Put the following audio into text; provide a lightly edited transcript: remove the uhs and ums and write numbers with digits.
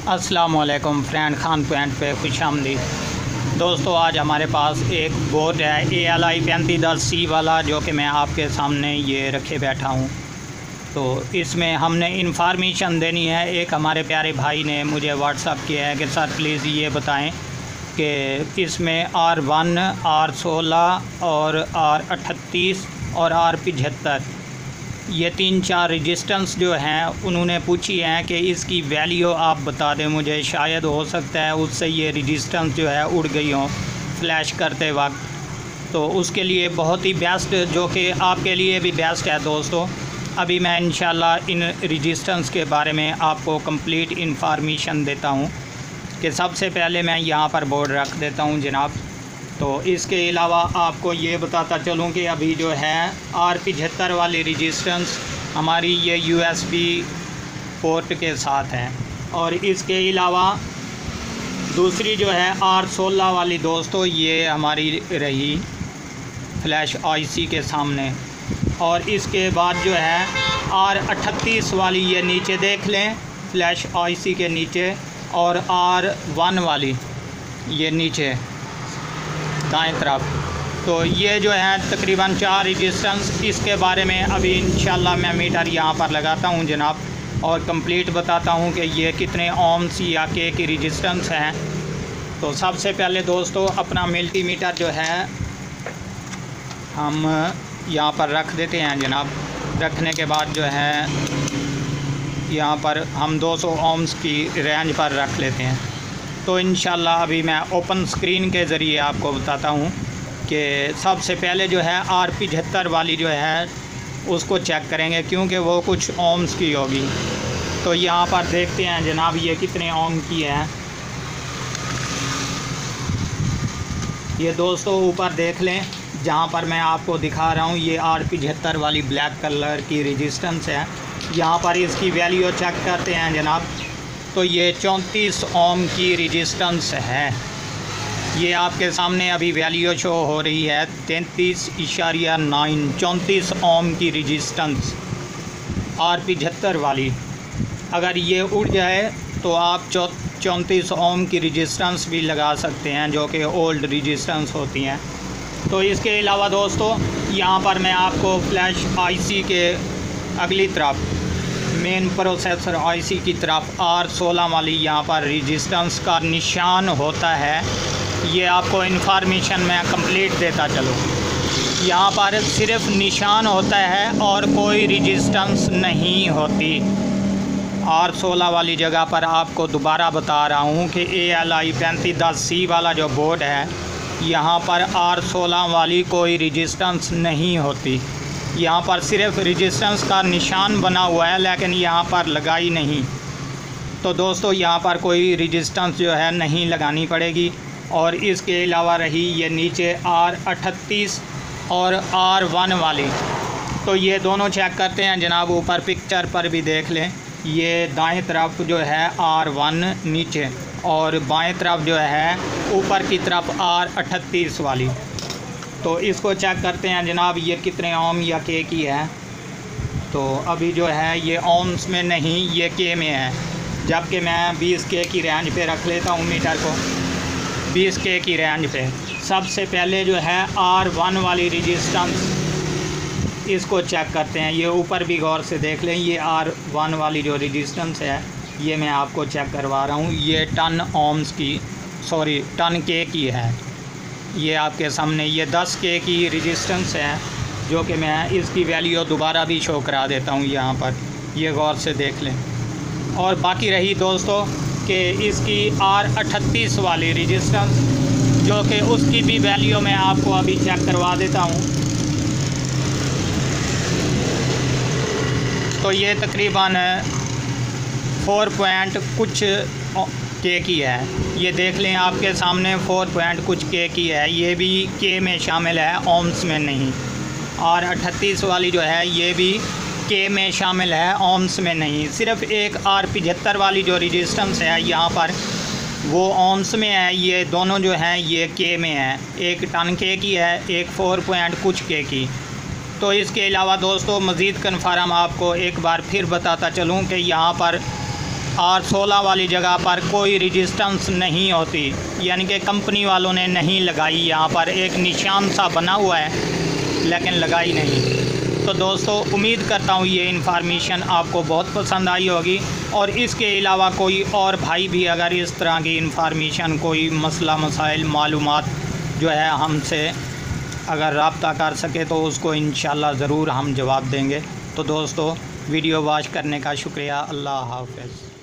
अस्सलामुअलैकुम friend, Khan point पे खुशामदीद। दोस्तों, आज हमारे पास एक बोट है ALI 3510C वाला, जो कि मैं आपके सामने ये रखे बैठा हूँ। तो इसमें हमने इंफॉर्मेशन देनी है। एक हमारे प्यारे भाई ने मुझे व्हाट्सअप किया है कि सर प्लीज़ ये बताएं कि इसमें R1, R16 और R38 और R75 ये 3-4 रजिस्टेंस जो हैं उन्होंने पूछी हैं कि इसकी वैल्यू आप बता दें मुझे। शायद हो सकता है उससे ये रजिस्टेंस जो है उड़ गई हो फ्लैश करते वक्त। तो उसके लिए बहुत ही बेस्ट, जो कि आपके लिए भी बेस्ट है दोस्तों। अभी मैं इंशाल्लाह इन रजिस्टेंस के बारे में आपको कंप्लीट इंफॉर्मेशन देता हूँ। कि सबसे पहले मैं यहाँ पर बोर्ड रख देता हूँ जनाब। तो इसके अलावा आपको ये बताता चलूँ कि अभी जो है R75 वाली रजिस्टेंस हमारी ये USB पोर्ट के साथ है। और इसके अलावा दूसरी जो है R16 वाली दोस्तों, ये हमारी रही फ्लैश IC के सामने। और इसके बाद जो है R38 वाली, ये नीचे देख लें फ्लैश IC के नीचे, और R1 वाली ये नीचे दाएं तरफ। तो ये जो है तकरीबन 4 रजिस्टेंस। इसके बारे में अभी इंशाल्लाह मैं मीटर यहाँ पर लगाता हूँ जनाब, और कंप्लीट बताता हूँ कि ये कितने ओम्स या के की रजिस्टेंस हैं। तो सबसे पहले दोस्तों अपना मल्टीमीटर जो है हम यहाँ पर रख देते हैं जनाब। रखने के बाद जो है यहाँ पर हम 200 ओम्स की रेंज पर रख लेते हैं। तो इंशाल्लाह अभी मैं ओपन स्क्रीन के ज़रिए आपको बताता हूँ कि सबसे पहले जो है R75 वाली जो है उसको चेक करेंगे, क्योंकि वो कुछ ओम्स की होगी। तो यहाँ पर देखते हैं जनाब ये कितने ओम की है। ये दोस्तों ऊपर देख लें, जहाँ पर मैं आपको दिखा रहा हूँ ये R75 वाली ब्लैक कलर की रजिस्टेंस है। यहाँ पर इसकी वैल्यू चेक करते हैं जनाब। तो ये 34 ओम की रजिस्टेंस है। ये आपके सामने अभी वैल्यू शो हो रही है 33.9, 34 ओम की रजिस्टेंस R75 वाली। अगर ये उड़ जाए तो आप 34 ओम की रजिस्टेंस भी लगा सकते हैं, जो कि ओल्ड रजिस्टेंस होती हैं। तो इसके अलावा दोस्तों यहाँ पर मैं आपको फ्लैश IC के अगली तरफ, मेन प्रोसेसर IC की तरफ R16 वाली यहाँ पर रजिस्टेंस का निशान होता है। ये आपको इन्फॉर्मेशन मैं कंप्लीट देता चलूँ। यहाँ पर सिर्फ निशान होता है और कोई रजिस्टेंस नहीं होती। R16 वाली जगह पर आपको दोबारा बता रहा हूँ कि ALI 3510C वाला जो बोर्ड है, यहाँ पर R16 वाली कोई रजिस्टेंस नहीं होती। यहाँ पर सिर्फ रजिस्टेंस का निशान बना हुआ है, लेकिन यहाँ पर लगाई नहीं। तो दोस्तों यहाँ पर कोई रजिस्टेंस जो है नहीं लगानी पड़ेगी। और इसके अलावा रही ये नीचे R38 और R1 वाली, तो ये दोनों चेक करते हैं जनाब। ऊपर पिक्चर पर भी देख लें, ये दाएं तरफ जो है R1 नीचे, और बाएं तरफ जो है ऊपर की तरफ R38 वाली। तो इसको चेक करते हैं जनाब ये कितने ओम या के की है। तो अभी जो है ये ओम्स में नहीं, ये के में है। जबकि मैं 20 के की रेंज पे रख लेता हूँ मीटर को, 20 के की रेंज पे। सबसे पहले जो है R1 वाली रजिस्टेंस, इसको चेक करते हैं। ये ऊपर भी गौर से देख लें, ये R1 वाली जो रजिस्टेंस है ये मैं आपको चेक करवा रहा हूँ। ये 10 के की है। ये आपके सामने ये 10 के की रजिस्टेंस है, जो कि मैं इसकी वैल्यू दोबारा भी शो करा देता हूँ यहाँ पर, ये गौर से देख लें। और बाकी रही दोस्तों कि इसकी R38 वाली रजिस्टेंस, जो कि उसकी भी वैल्यू मैं आपको अभी चेक करवा देता हूँ। तो ये तकरीबन 4 पॉइंट कुछ के की है। ये देख लें आपके सामने 4 पॉइंट कुछ के की है। ये भी के में शामिल है, ओम्स में नहीं। और R38 वाली जो है ये भी के में शामिल है, ओम्स में नहीं। सिर्फ एक R75 वाली जो रजिस्टेंस है यहाँ पर वो ओम्स में है। ये दोनों जो हैं ये के में है। एक 10 के की है, एक 4 पॉइंट कुछ के की। तो इसके अलावा दोस्तों मज़ीद कन्फर्म आपको एक बार फिर बताता चलूँ कि यहाँ पर और 16 वाली जगह पर कोई रेजिस्टेंस नहीं होती, यानी कि कंपनी वालों ने नहीं लगाई। यहाँ पर एक निशान सा बना हुआ है लेकिन लगाई नहीं। तो दोस्तों उम्मीद करता हूँ ये इन्फॉर्मेशन आपको बहुत पसंद आई होगी, और इसके अलावा कोई और भाई भी अगर इस तरह की इन्फॉर्मेशन, कोई मसला मसाइल मालूमात जो है हमसे अगर रब्ता कर सके तो उसको इंशाल्लाह ज़रूर हम जवाब देंगे। तो दोस्तों वीडियो वॉच करने का शुक्रिया। अल्लाह हाफ़िज़।